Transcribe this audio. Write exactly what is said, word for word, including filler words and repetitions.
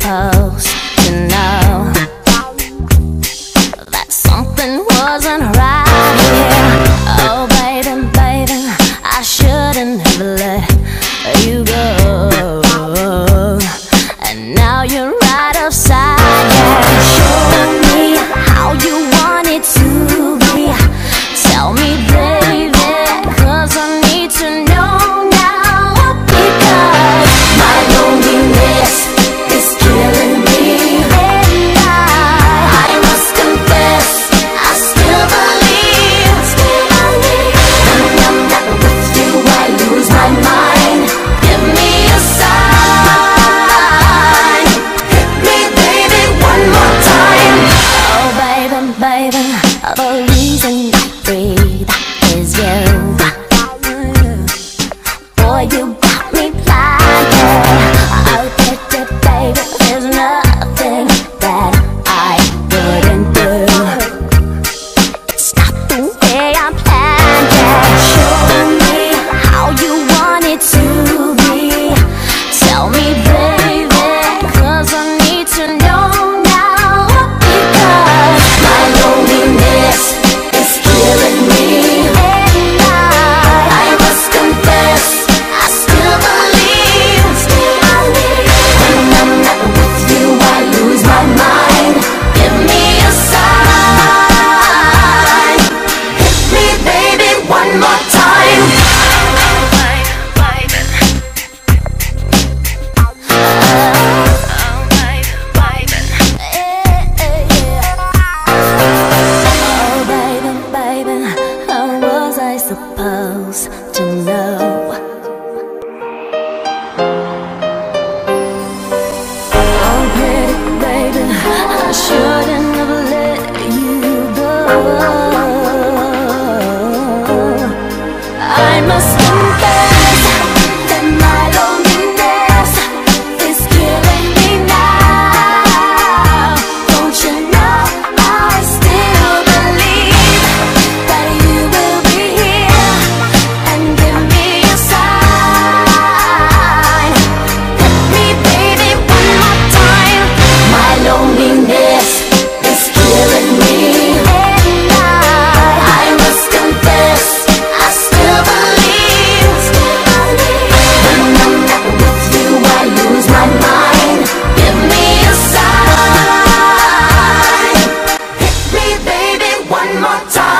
supposed to know that something wasn't right here. Oh baby, baby, I shouldn't have let you go, and now you're right upside down. Show me how you want it to be. Tell me, baby, 'cause I need to know now, because my loneliness is killing me, and I, I must confess, I still believe, still believe. When I'm not with you, I lose my mind. Give me a sign. Hit me, baby, one more time. Oh baby, baby, the reason I breathe is you. Boy, you got me blinded. Oh baby, baby, there's nothing that I wouldn't do. It's not the way I planned it. Show me how you want it to be. Tell me, baby, 'cause I need to know now, because my loneliness is killing me, and I, I must confess, I still believe, still believe. When I'm not with you, I lose my mind. Give me a sign. Hit me, baby, one more time. Oh baby, baby, how was I supposed to know? Oh pretty baby, I shouldn't have let you go. I must confess that my loneliness is killing me now. Don't you know I still believe that you will be here and give me a sign. Hit me, baby, one more time. My loneliness is killing me, and I, I must confess, I still believe, still believe. When I'm not with you, I lose my mind. Give me a sign. Hit me, baby, one more time.